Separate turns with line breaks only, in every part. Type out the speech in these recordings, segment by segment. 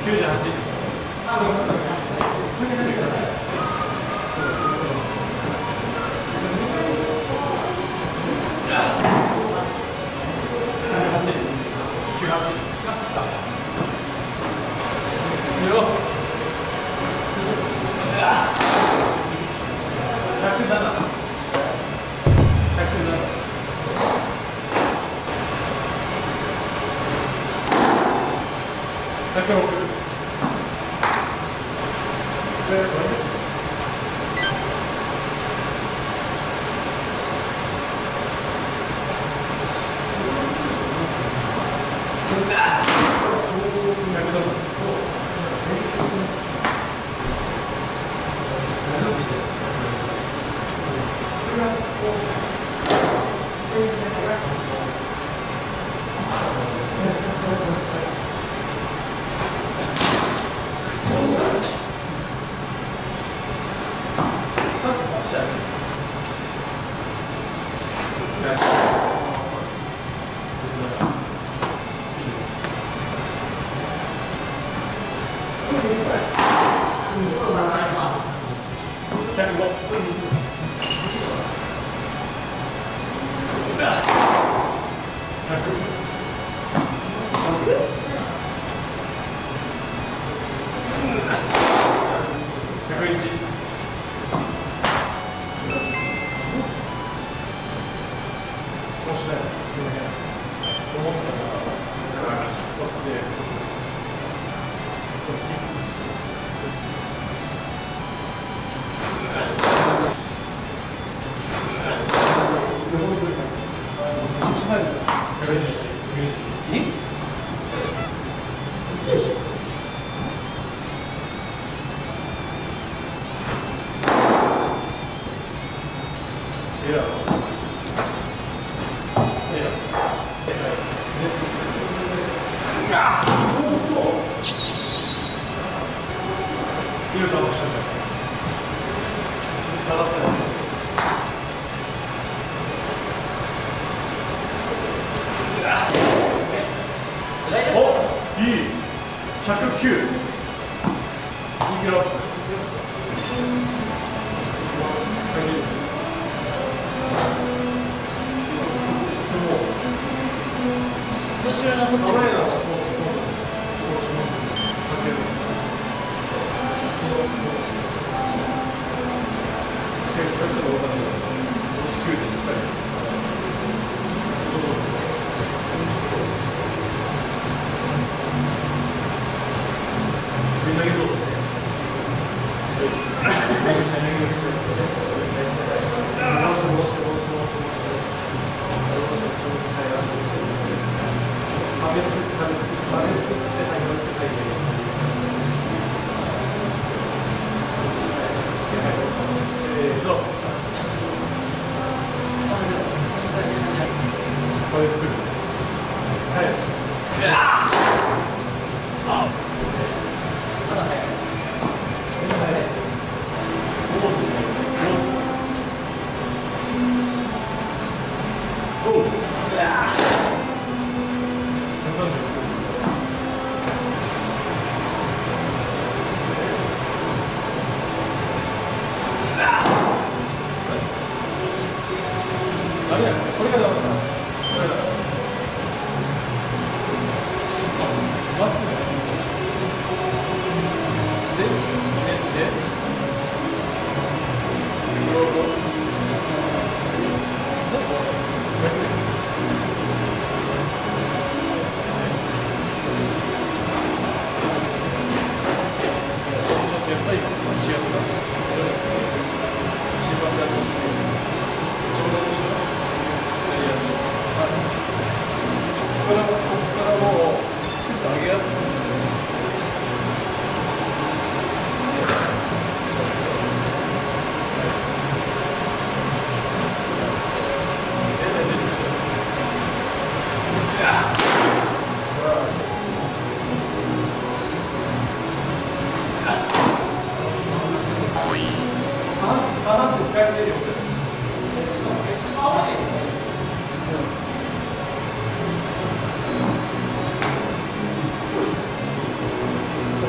別に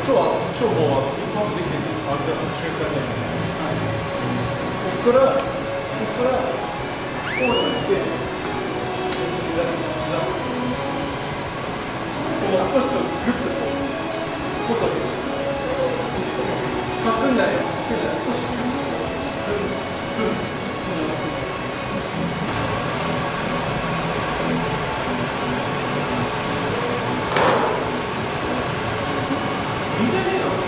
超こうパスできてるあれだから修正ね。ここからこうやって膝少しとグッとこう細くかくんだよ。少しいいんじゃねえの。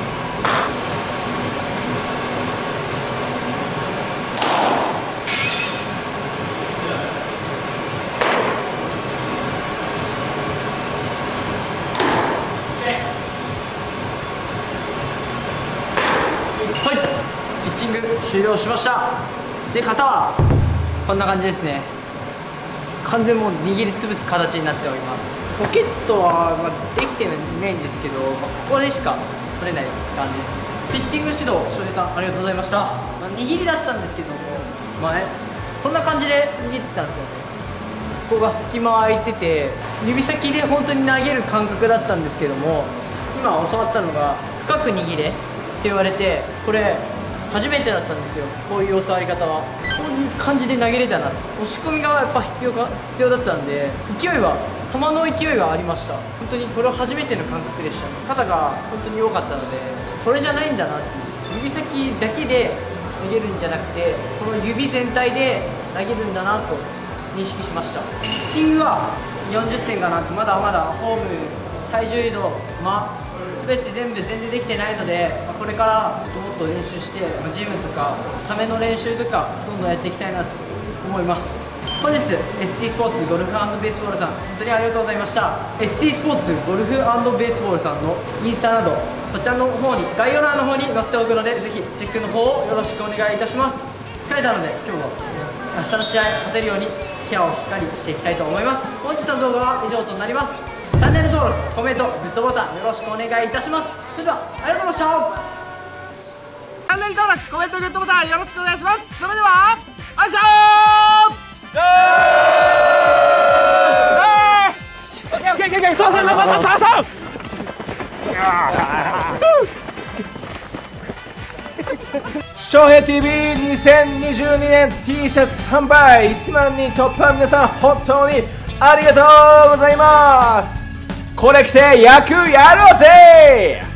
ピッチング終了しました。で、型はこんな感じですね。完全もう握りつぶす形になっております。ポケットは、できてないんですけど、ここでしか取れない感じですね。ピッチング指導翔平さんありがとうございました。握りだったんですけども、こんな感じで握ってたんですよね。ここが隙間空いてて、指先で本当に投げる感覚だったんですけども、今教わったのが深く握れって言われて、これ初めてだったんですよ。こういう教わり方はこういう感じで投げれたなと。押し込みがやっぱ必要だったんで、球の勢いがありました。本当にこれは初めての感覚でした。肩が本当に良かったので、これじゃないんだなっていう、指先だけで投げるんじゃなくて、この指全体で投げるんだなと認識しました。ピッチングは40点かなって。まだまだフォーム、体重移動、全て全然できてないので、これからもっと練習して、ジムとかための練習とかどんどんやっていきたいなと思います。本日 ST スポーツゴルフ&ベースボールさん、本当にありがとうございました。 ST スポーツゴルフ&ベースボールさんのインスタなどこちらの方に概要欄の方に載せておくので、ぜひチェックの方をよろしくお願いいたします。疲れたので今日は明日の試合勝てるようにケアをしっかりしていきたいと思います。本日の動画は以上となります。チャンネル登録、コメント、グッドボタンよろしくお願いいたします。それではありがとうございました。チャンネル登録、コメント、グッドボタンよろしくお願いします。それではあいしょ
翔平 TV2022 年 T シャツ販売1万人突破、皆さん本当にありがとうございます。これ着て野球やろうぜ。